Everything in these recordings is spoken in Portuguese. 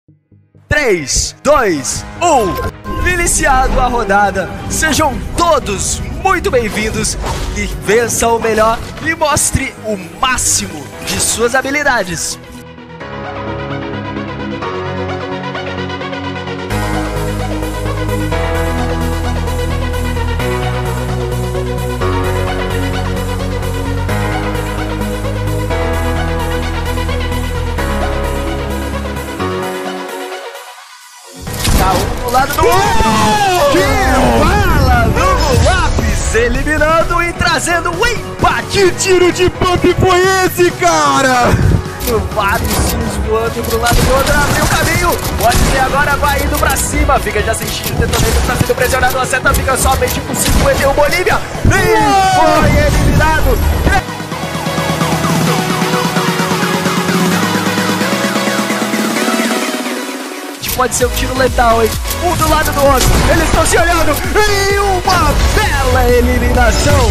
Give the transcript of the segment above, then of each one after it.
3, 2, 1. Iniciado a rodada, sejam todos muito bem-vindos e vença o melhor e mostre o máximo de suas habilidades. Um do lado do outro. Que bala no lápis, eliminando e trazendo o empate. Que tiro de pump foi esse, cara? Vários tiros voando pro lado do outro, abriu o caminho. Pode ser agora, vai indo pra cima. Fica já sem tiro, detonando, tá sendo pressionado. A seta fica somente com 51 Bolívia. E foi eliminado. Pode ser um tiro letal, hein? Um do lado do outro. Eles estão se olhando. E uma bela eliminação.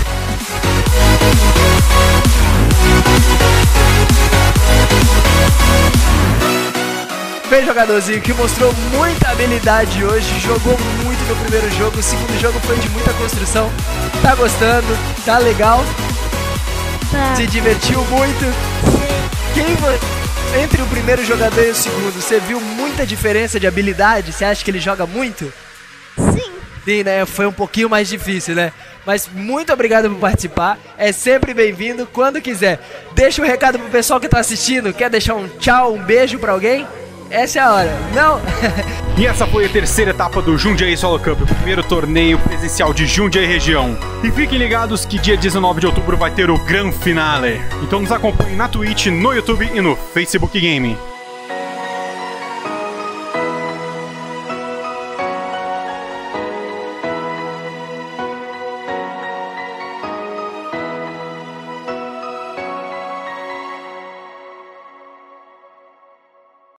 Bem, jogadorzinho que mostrou muita habilidade hoje. Jogou muito no primeiro jogo. O segundo jogo foi de muita construção. Tá gostando? Tá legal? Tá. Se divertiu muito? Quem vai... Entre o primeiro jogador e o segundo, você viu muita diferença de habilidade? Você acha que ele joga muito? Sim. Sim, né? Foi um pouquinho mais difícil, né? Mas muito obrigado por participar. É sempre bem-vindo quando quiser. Deixa um recado pro pessoal que tá assistindo. Quer deixar um tchau, um beijo pra alguém? Essa é a hora. Não? E essa foi a terceira etapa do Jundiaí Solo Cup, o primeiro torneio presencial de Jundiaí região. E fiquem ligados que dia 19 de outubro vai ter o Gran Finale. Então nos acompanhem na Twitch, no YouTube e no Facebook Game.